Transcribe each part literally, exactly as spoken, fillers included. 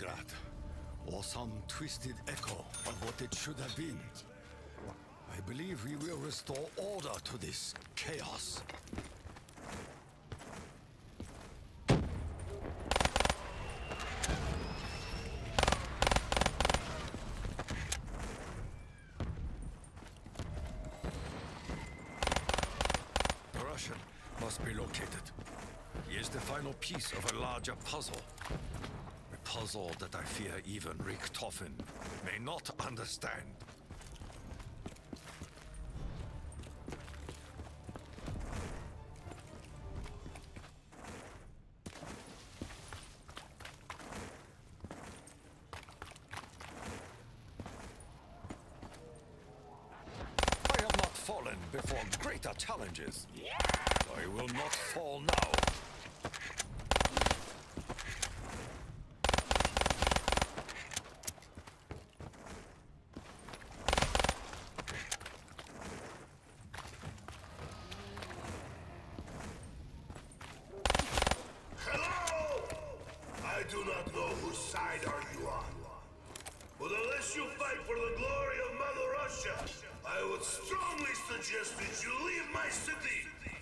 Leningrad, or some twisted echo of what it should have been. I believe we will restore order to this chaos. The Russian must be located. He is the final piece of a larger puzzle. A puzzle that I fear even Richtofen may not understand. I have not fallen before greater challenges. I will not fall now. I do not know whose side are you on. But unless you fight for the glory of Mother Russia, I would strongly suggest that you leave my city.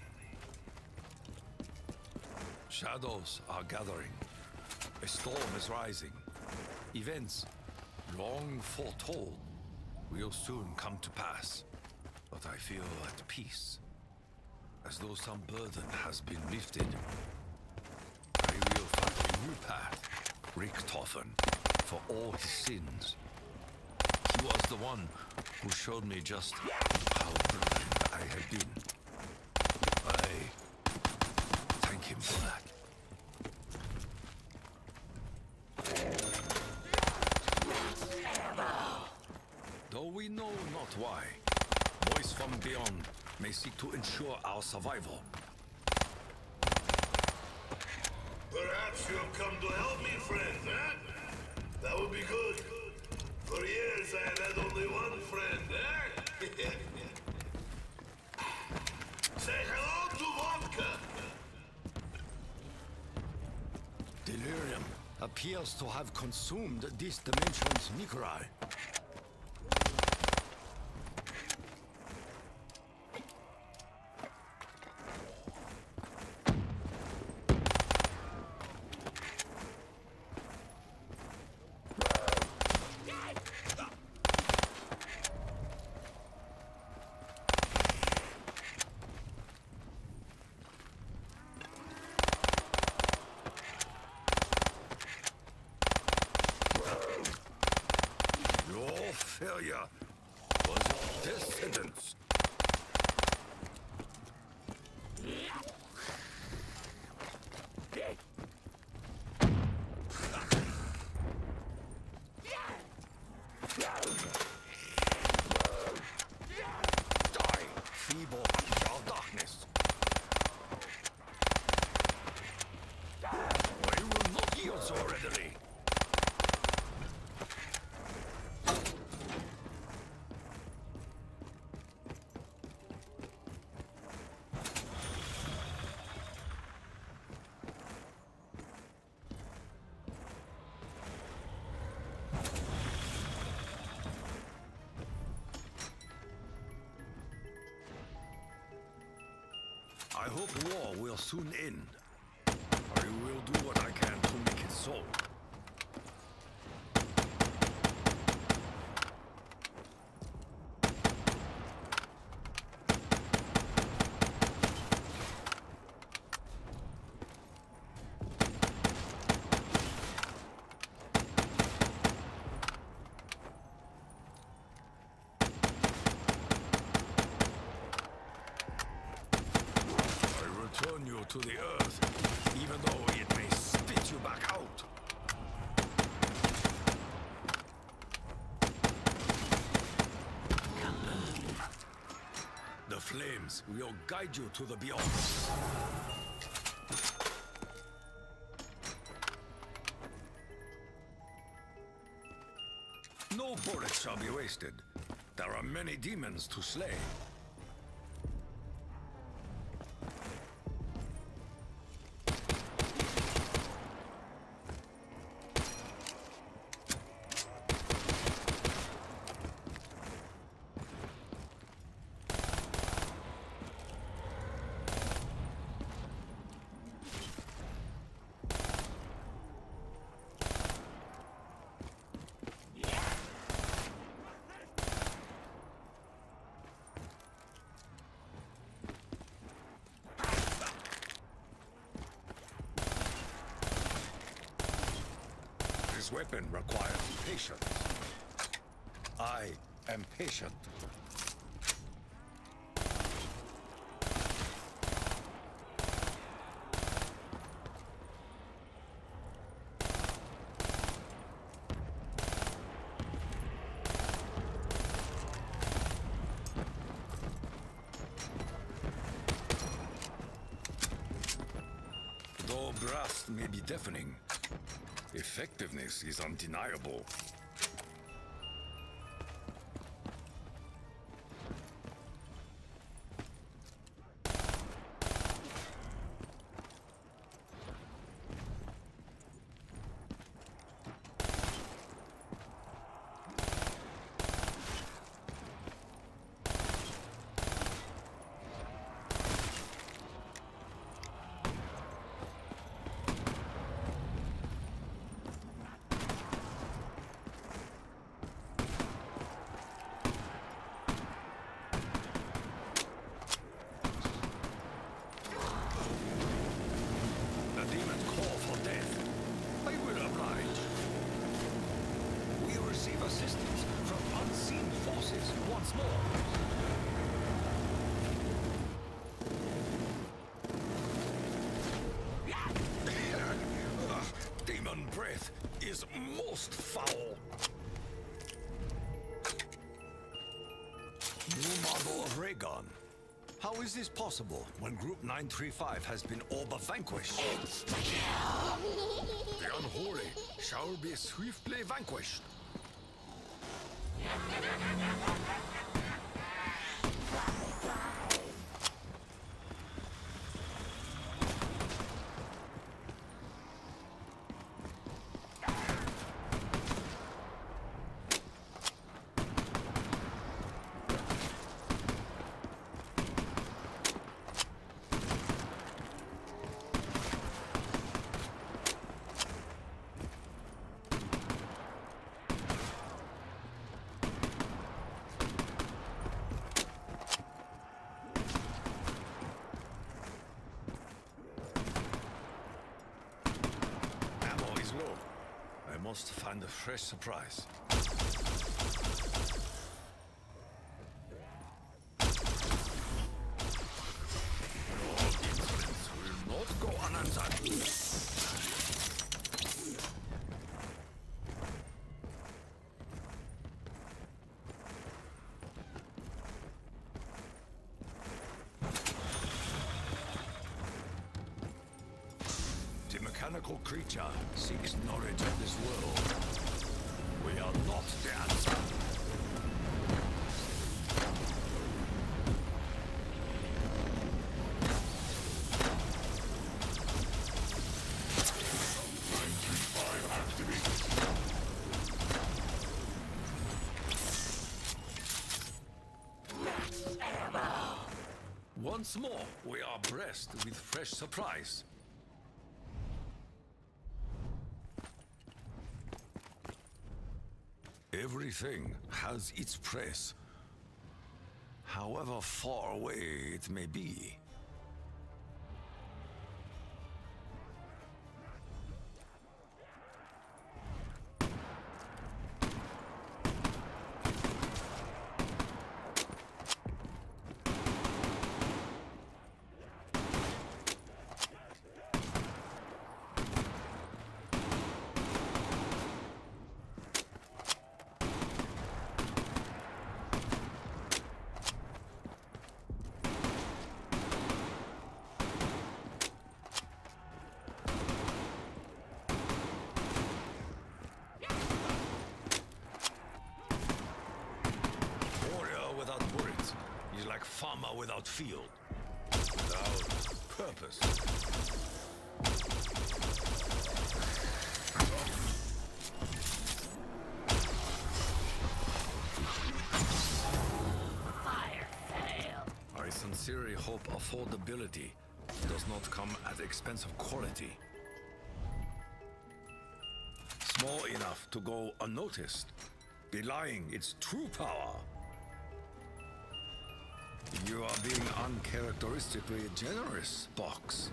Shadows are gathering. A storm is rising. Events, long foretold, will soon come to pass. But I feel at peace, as though some burden has been lifted. I will find a new path, Richtofen, for all his sins. He was the one who showed me just how blind I had been. I thank him for that. Though we know not why, voice from beyond may seek to ensure our survival. Perhaps you have come to help me, friend, eh? That would be good. For years I have had only one friend, eh? Say hello to vodka! Delirium appears to have consumed this dimension's Nikolai. Failure was your death sentence. Die, feeble shall darkness. I will not yield so readily. I hope war will soon end. I will do what I can to make it so. Return you to the earth, even though it may spit you back out. The flames will guide you to the beyond. No bullets shall be wasted. There are many demons to slay. weapon requires patience. I am patient. Though blast may be deafening, effectiveness is undeniable. Assistance from unseen forces once more. Demon breath is most foul. New model of ray gun. How is this possible when Group nine three five has been all but vanquished? The unholy shall be swiftly vanquished. I must find a fresh surprise. Your insolence will not go unanswered. The mechanical creature seeks knowledge of this world. We are not the answer. Once more, we are blessed with fresh surprise. Everything has its place, however far away it may be. Farmer without field, without purpose. Fire sale. I sincerely hope affordability does not come at the expense of quality. Small enough to go unnoticed, belying its true power. You are being uncharacteristically generous, Box.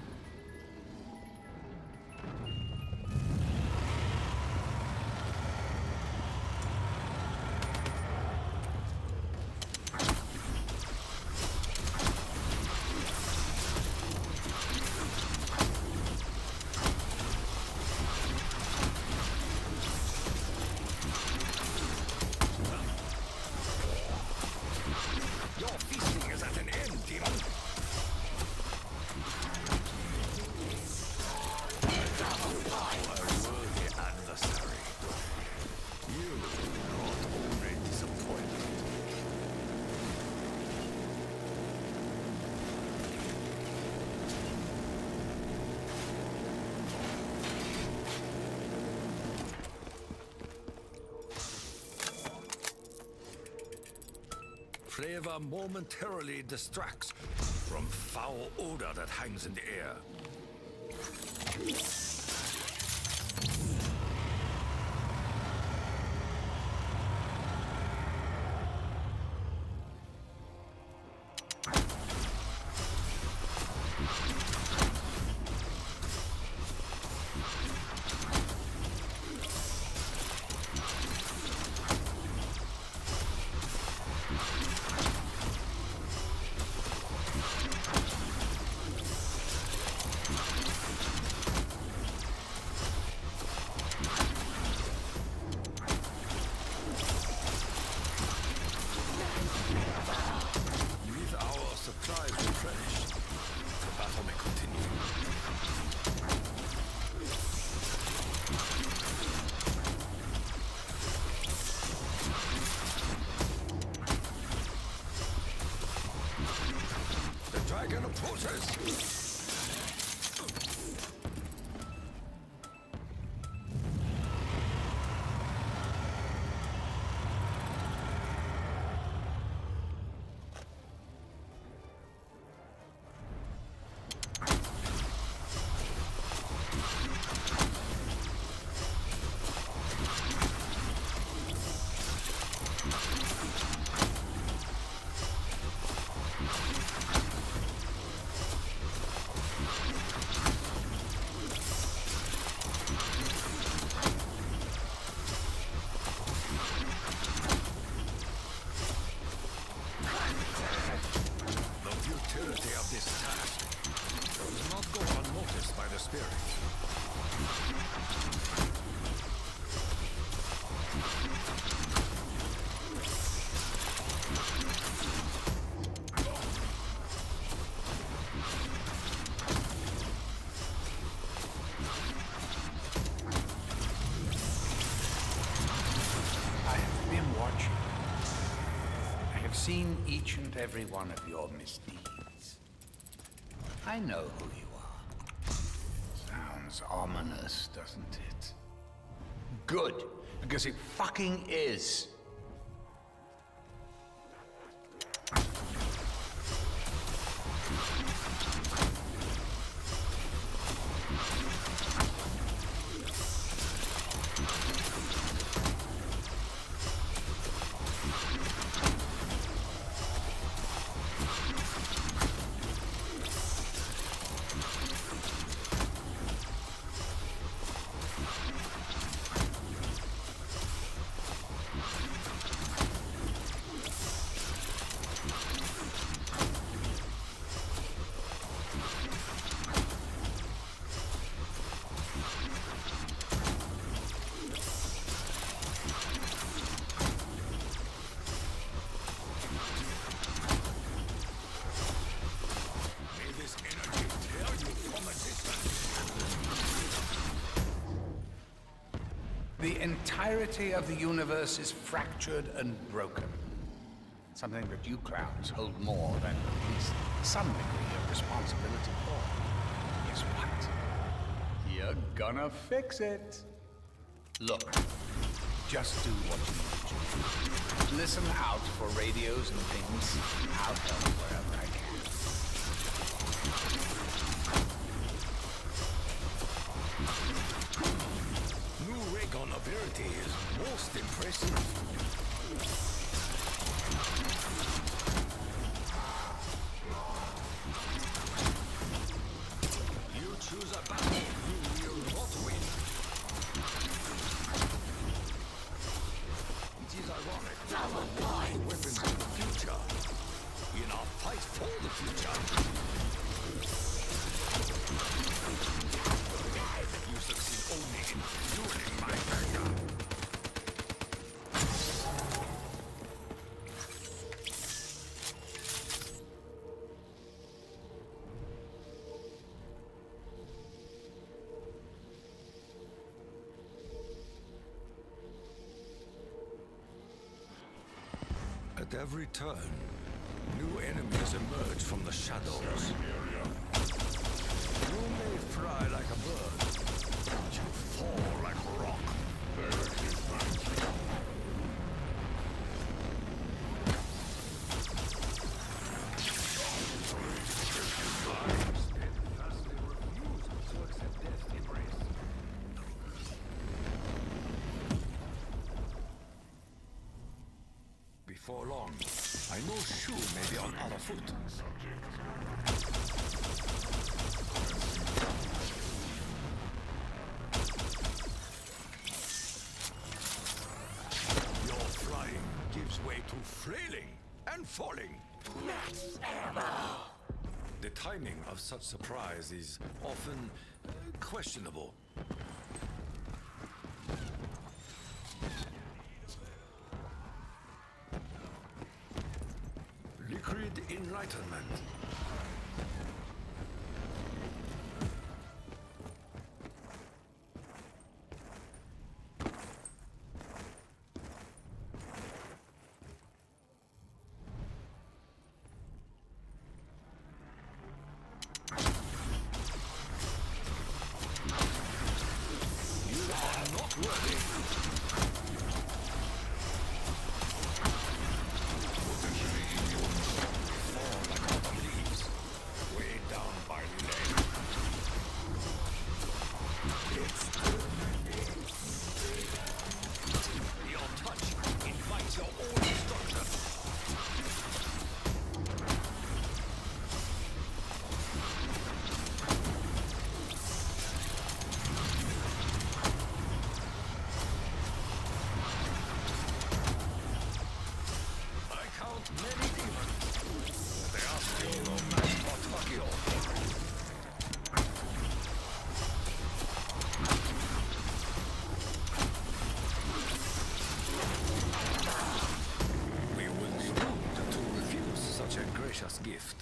flavor momentarily distracts from foul odor that hangs in the air. Seen each and every one of your misdeeds. I know who you are. Sounds ominous, doesn't it? Good, because it fucking is. The entirety of the universe is fractured and broken. Something that you clowns hold more than at least some degree of responsibility for. Guess what? You're gonna fix it. Look, just do what you need to. Listen out for radios and things. I'll help wherever I can. Ability is most impressive. You choose a battle you will not win. It is ironic that we find weapons of the future in our fight for the future. You succeed only in fueling my anger. At every turn, new enemies emerge from the shadows. You may fly like a bird, but you fall like a rock. for long. I know Shu may be on other foot. Your flying gives way to flailing and falling. Max ammo. The timing of such surprise is often uh, questionable. Liquid enlightenment. Gift.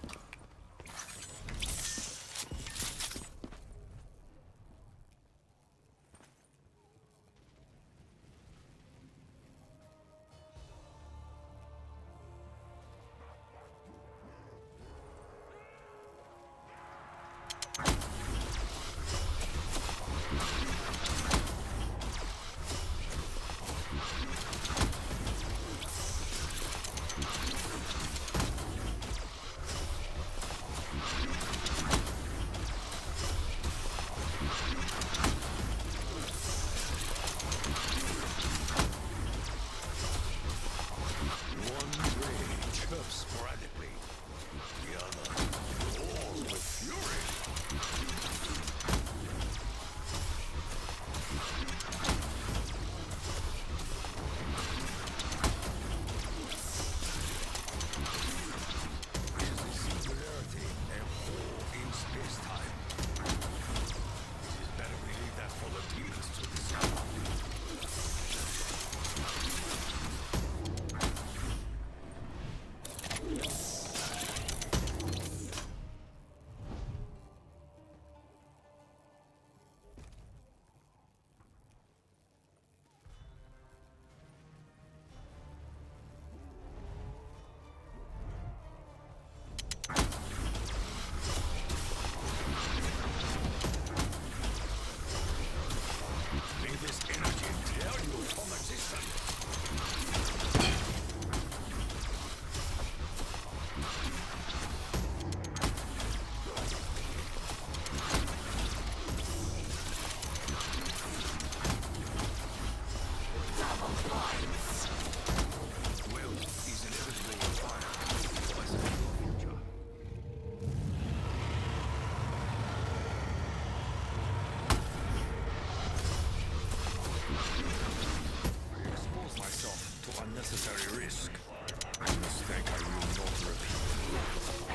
Unnecessary risk. A mistake I will not repeat.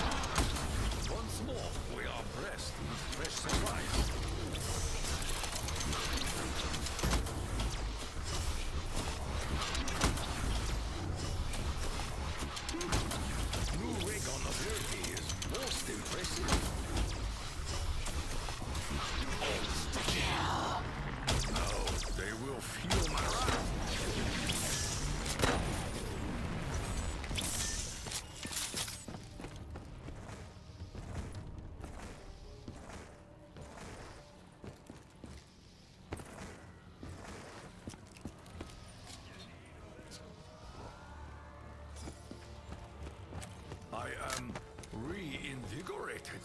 Once more, we are blessed with fresh supplies. New rig on the ability is most impressive. Insta-kill. No, they will feel my wrath. I am reinvigorated.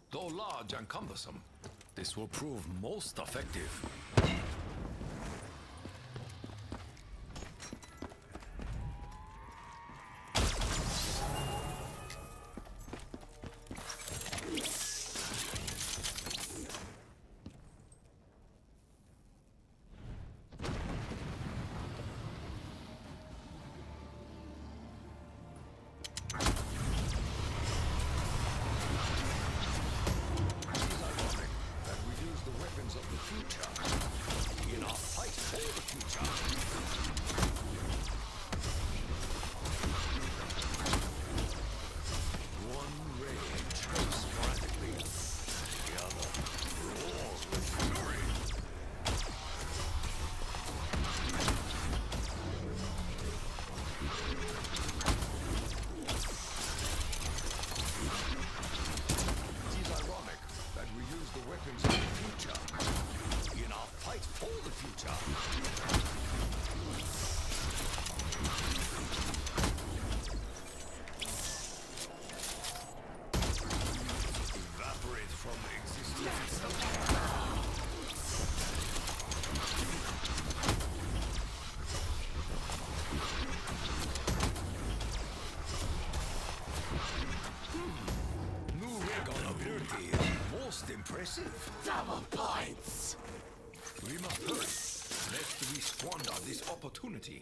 Though large and cumbersome, this will prove most effective. Impressive. Double points. We must hurry, lest we squander this opportunity.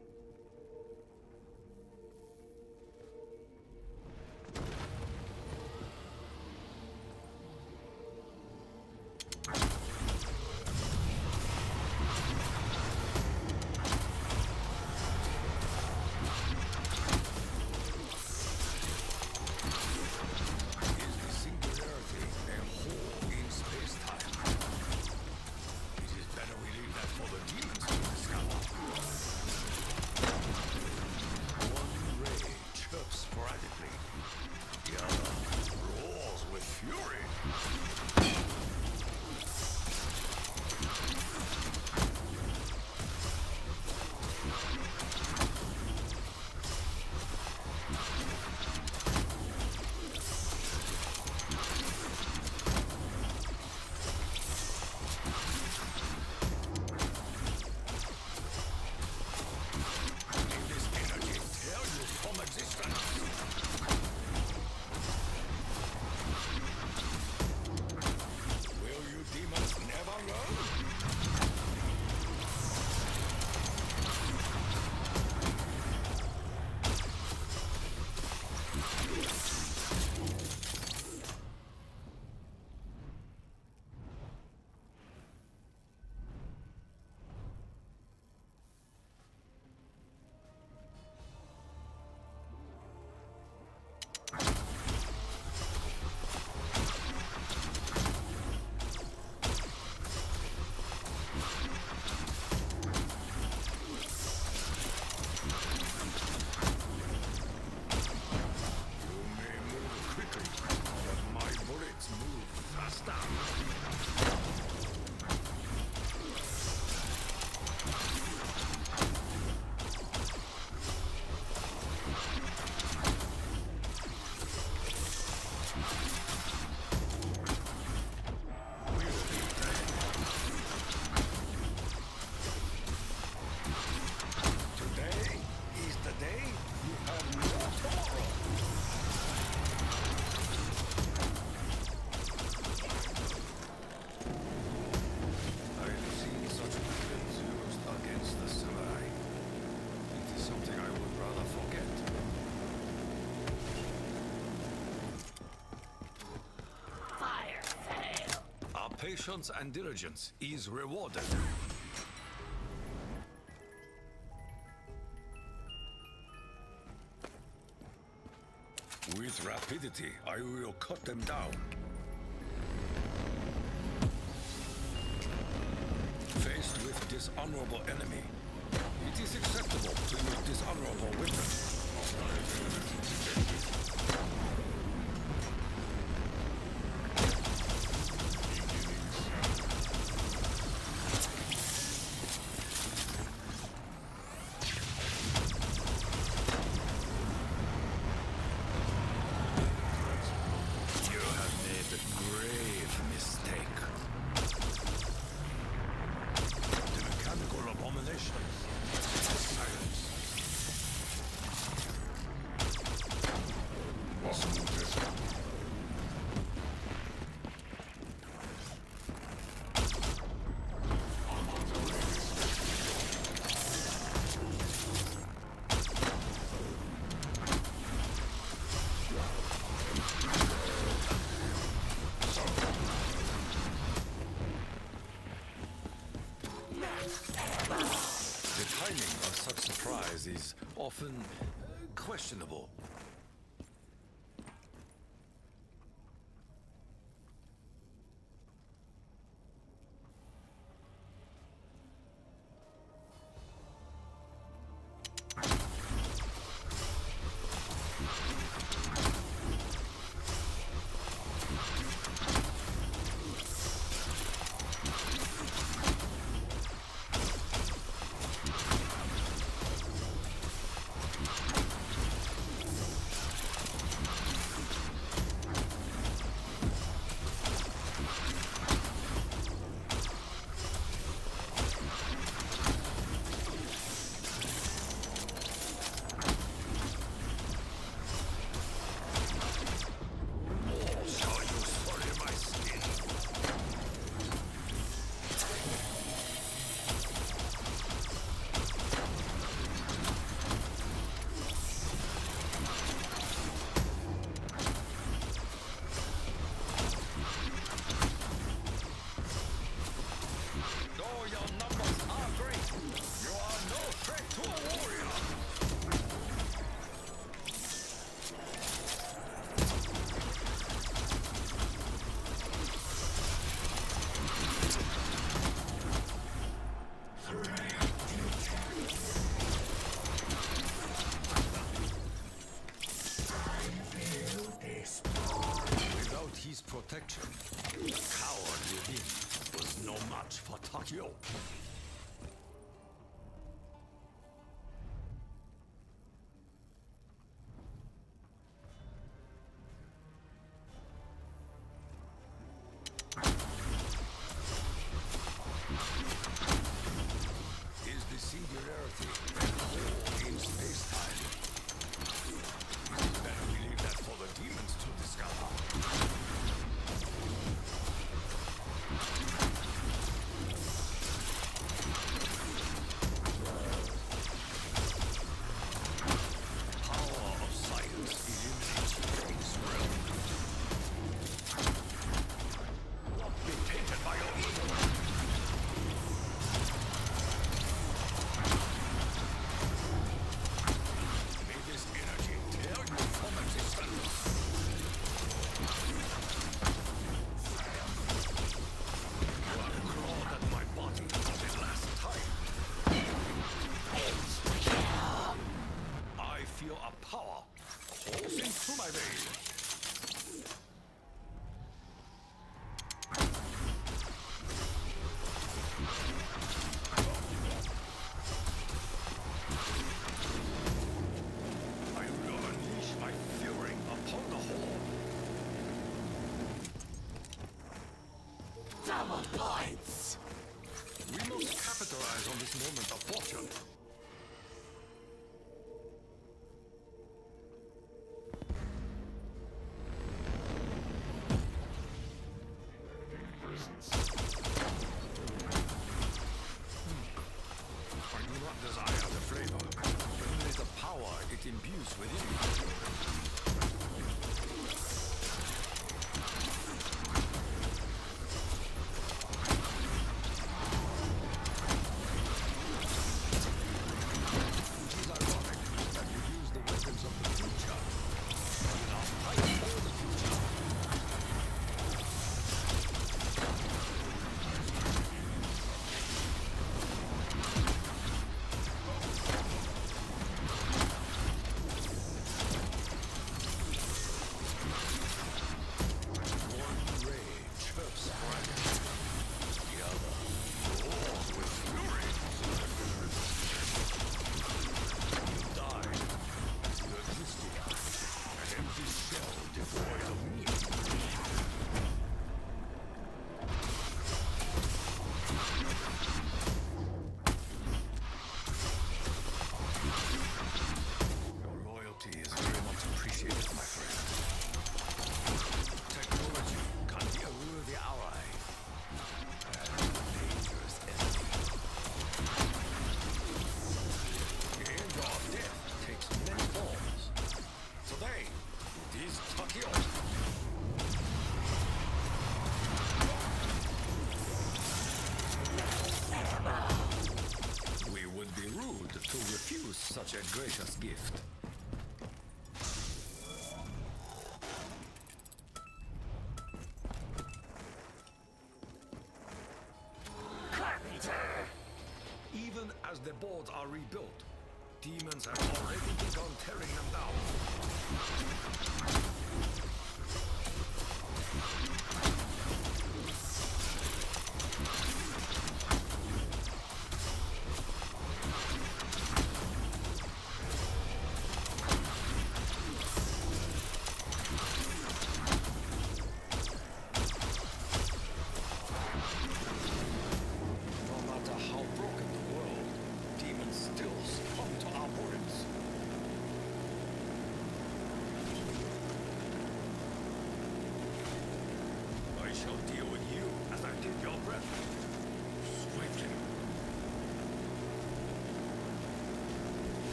Patience and diligence is rewarded. With rapidity, I will cut them down. Faced with dishonorable enemy, it is acceptable to use dishonorable weapons. often uh, questionable. Protection. The coward within was no match for Takio. Is the singularity in space-time? Better believe that for the demons to discover. Double points! We must capitalize on this moment of fortune. I do not desire the flavor, but only the power it imbues within me. gracious gift. Carpenter! Even as the boards are rebuilt, demons have already begun tearing them down.